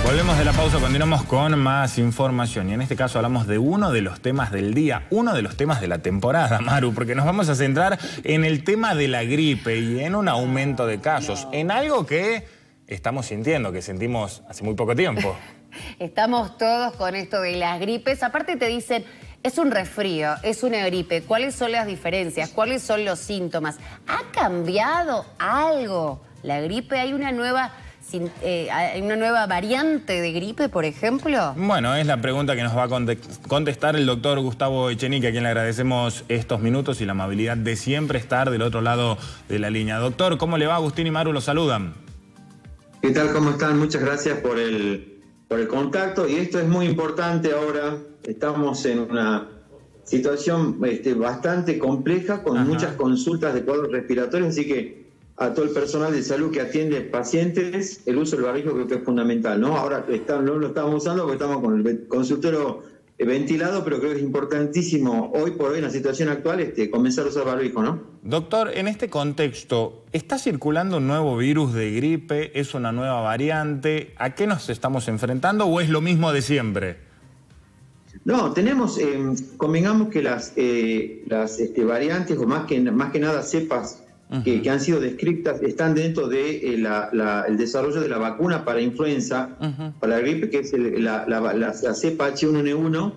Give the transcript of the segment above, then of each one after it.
Volvemos de la pausa, continuamos con más información y en este caso hablamos de uno de los temas del día, uno de los temas de la temporada, Maru, porque nos vamos a centrar en el tema de la gripe y en un aumento de casos, en algo que estamos sintiendo, que sentimos hace muy poco tiempo. Estamos todos con esto de las gripes, aparte te dicen, es un resfrío, es una gripe, ¿cuáles son las diferencias? ¿Cuáles son los síntomas? ¿Ha cambiado algo la gripe? ¿Hay una nueva variante de gripe, por ejemplo? Bueno, es la pregunta que nos va a contestar el doctor Gustavo Echenique, a quien le agradecemos estos minutos y la amabilidad de siempre estar del otro lado de la línea. Doctor, ¿cómo le va? Agustín y Maru lo saludan. ¿Qué tal? ¿Cómo están? Muchas gracias por el contacto. Y esto es muy importante ahora. Estamos en una situación bastante compleja, con muchas consultas de cuadros respiratorios, así que a todo el personal de salud que atiende pacientes, el uso del barbijo creo que es fundamental, ¿no? Ahora no lo estamos usando porque estamos con el consultorio ventilado, pero creo que es importantísimo hoy por hoy, en la situación actual, comenzar a usar barbijo, ¿no? Doctor, en este contexto, ¿está circulando un nuevo virus de gripe? ¿Es una nueva variante? ¿A qué nos estamos enfrentando o es lo mismo de siempre? No, tenemos, convengamos que las variantes, o más que nada cepas, que han sido descritas, están dentro de el desarrollo de la vacuna para influenza, para la gripe, que es la cepa H1N1,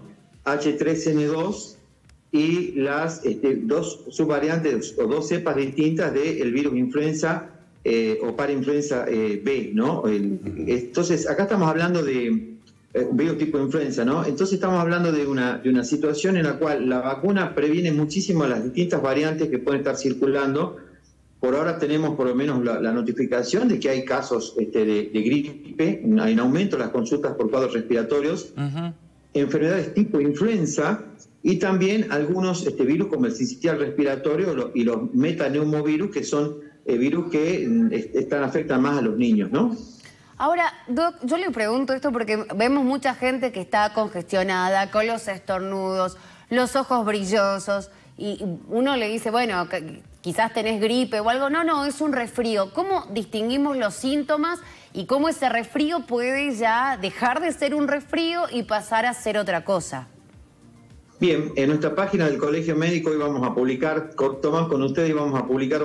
H3N2 y las dos subvariantes o dos cepas distintas del virus influenza o parainfluenza B, ¿no? Entonces, acá estamos hablando de virus tipo influenza, ¿no? Entonces estamos hablando de una situación en la cual la vacuna previene muchísimo a las distintas variantes que pueden estar circulando. Por ahora tenemos por lo menos la notificación de que hay casos de gripe, hay un aumento de las consultas por cuadros respiratorios, enfermedades tipo influenza y también algunos virus como el sincitial respiratorio y los metaneumovirus, que son virus que afectan más a los niños, ¿no? Ahora, Doc, yo le pregunto esto porque vemos mucha gente que está congestionada, con los estornudos, los ojos brillosos, y uno le dice, bueno, quizás tenés gripe o algo. No, es un resfrío. ¿Cómo distinguimos los síntomas y cómo ese resfrío puede ya dejar de ser un resfrío y pasar a ser otra cosa? Bien, en nuestra página del Colegio Médico hoy vamos a publicar, Tomás, con ustedes, y vamos a publicar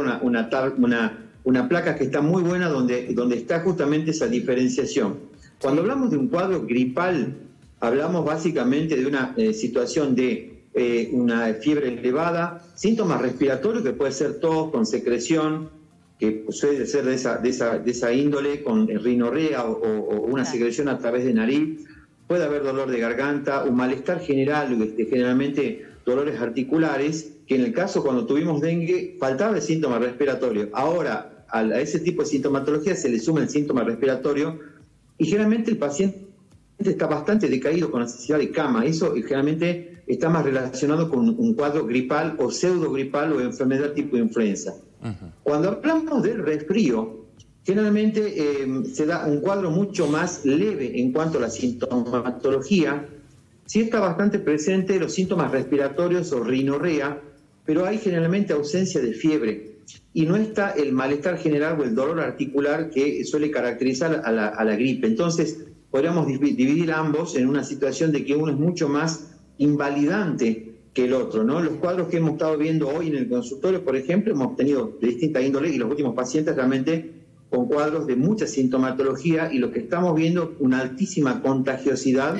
una placa que está muy buena donde está justamente esa diferenciación. Cuando hablamos de un cuadro gripal, hablamos básicamente de una situación de una fiebre elevada, síntomas respiratorios que puede ser tos con secreción, que suele ser de esa índole, con rinorrea o una secreción a través de nariz. Puede haber dolor de garganta, un malestar general, generalmente dolores articulares, que en el caso cuando tuvimos dengue faltaba el síntoma respiratorio. Ahora a ese tipo de sintomatología se le suma el síntoma respiratorio y generalmente el paciente está bastante decaído con necesidad de cama. Eso generalmente está más relacionado con un cuadro gripal o pseudogripal o enfermedad tipo influenza. Cuando hablamos del resfrío, generalmente se da un cuadro mucho más leve en cuanto a la sintomatología. Sí está bastante presente los síntomas respiratorios o rinorrea, pero hay generalmente ausencia de fiebre. Y no está el malestar general o el dolor articular que suele caracterizar a la gripe. Entonces, podríamos dividir ambos en una situación de que uno es mucho más invalidante que el otro, ¿no? Los cuadros que hemos estado viendo hoy en el consultorio, por ejemplo, hemos tenido de distinta índole y los últimos pacientes realmente con cuadros de mucha sintomatología, y lo que estamos viendo, una altísima contagiosidad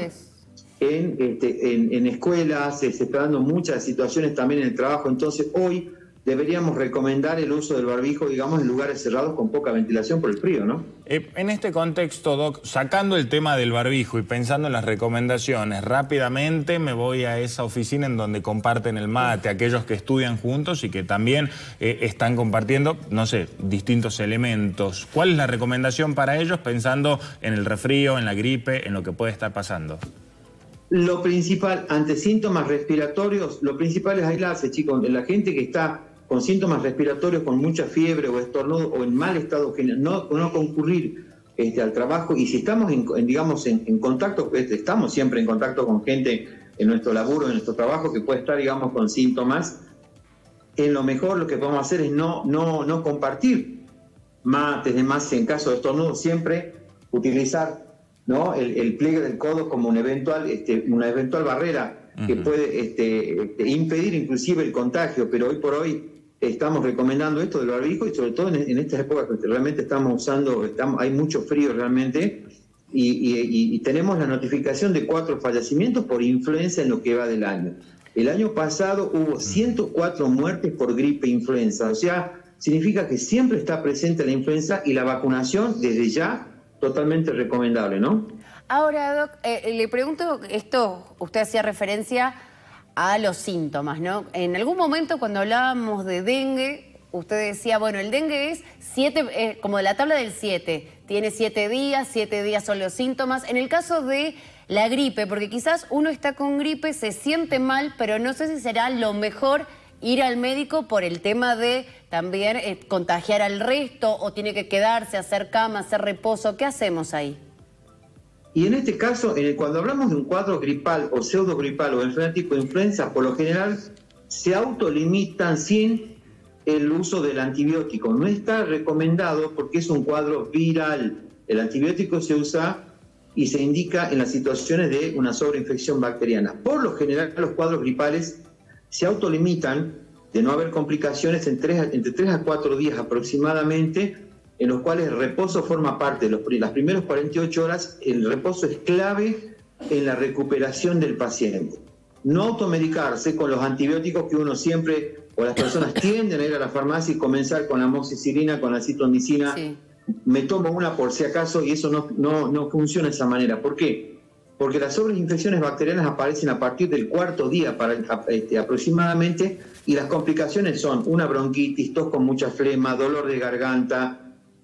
en escuelas, se está dando muchas situaciones también en el trabajo. Entonces hoy deberíamos recomendar el uso del barbijo, digamos, en lugares cerrados con poca ventilación por el frío, ¿no? En este contexto, Doc, sacando el tema del barbijo y pensando en las recomendaciones, rápidamente me voy a esa oficina en donde comparten el mate, aquellos que estudian juntos y que también están compartiendo, no sé, distintos elementos. ¿Cuál es la recomendación para ellos pensando en el resfrío, en la gripe, en lo que puede estar pasando? Lo principal, ante síntomas respiratorios, lo principal es aislarse, chicos. La gente que está con síntomas respiratorios, con mucha fiebre o estornudo o en mal estado general, no concurrir al trabajo. Y si estamos en contacto, estamos siempre en contacto con gente en nuestro laburo, en nuestro trabajo, que puede estar, digamos, con síntomas, en lo mejor lo que podemos hacer es no compartir mates, demás, en caso de estornudo, siempre utilizar ¿no? El pliegue del codo como una eventual barrera que puede impedir inclusive el contagio, pero hoy por hoy estamos recomendando esto del barbijo y sobre todo en estas épocas que realmente estamos usando, hay mucho frío realmente y tenemos la notificación de 4 fallecimientos por influenza en lo que va del año. El año pasado hubo 104 muertes por gripe influenza, o sea, significa que siempre está presente la influenza y la vacunación desde ya totalmente recomendable, ¿no? Ahora, Doc, le pregunto esto, usted hacía referencia a los síntomas, ¿no? En algún momento cuando hablábamos de dengue, usted decía, bueno, el dengue es 7, como la tabla del 7, tiene 7 días son los síntomas. En el caso de la gripe, porque quizás uno está con gripe, se siente mal, pero no sé si será lo mejor ir al médico por el tema de también contagiar al resto, o tiene que quedarse, hacer cama, hacer reposo. ¿Qué hacemos ahí? Y en este caso, cuando hablamos de un cuadro gripal o pseudogripal o enfermedad tipo influenza, por lo general se autolimitan sin el uso del antibiótico. No está recomendado porque es un cuadro viral. El antibiótico se usa y se indica en las situaciones de una sobreinfección bacteriana. Por lo general, los cuadros gripales se autolimitan de no haber complicaciones entre 3 a 4 días aproximadamente, en los cuales el reposo forma parte de las primeras 48 horas. El reposo es clave en la recuperación del paciente. No automedicarse con los antibióticos que uno siempre, o las personas tienden a ir a la farmacia y comenzar con la amoxicilina, con la citromicina. Sí. Me tomo una por si acaso, y eso no funciona de esa manera. ¿Por qué? Porque las sobreinfecciones bacterianas aparecen a partir del 4.º día aproximadamente, y las complicaciones son una bronquitis, tos con mucha flema, dolor de garganta,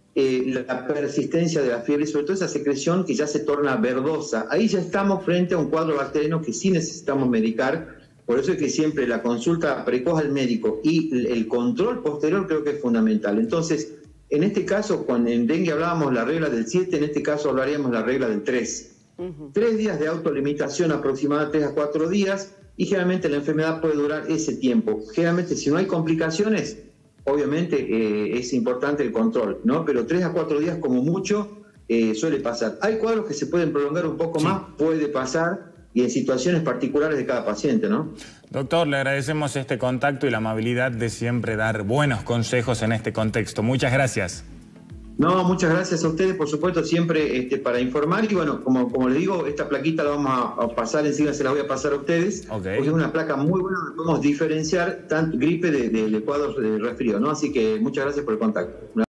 la persistencia de la fiebre y sobre todo esa secreción que ya se torna verdosa. Ahí ya estamos frente a un cuadro bacteriano que sí necesitamos medicar. Por eso es que siempre la consulta precoz al médico y el control posterior creo que es fundamental. Entonces, en este caso, cuando en dengue hablábamos la regla del 7, en este caso hablaríamos la regla del 3. 3 días de autolimitación aproximadamente 3 a 4 días, y generalmente la enfermedad puede durar ese tiempo. Generalmente, si no hay complicaciones, obviamente es importante el control, ¿no? Pero 3 a 4 días como mucho suele pasar. Hay cuadros que se pueden prolongar un poco más, puede pasar, y en situaciones particulares de cada paciente, ¿no? Doctor, le agradecemos este contacto y la amabilidad de siempre dar buenos consejos en este contexto. Muchas gracias. No, muchas gracias a ustedes, por supuesto, siempre para informar. Y bueno, como les digo, esta plaquita la vamos a pasar, enseguida se la voy a pasar a ustedes, porque es una placa muy buena donde podemos diferenciar tanto gripe de cuadros de resfrío, ¿no? Así que muchas gracias por el contacto.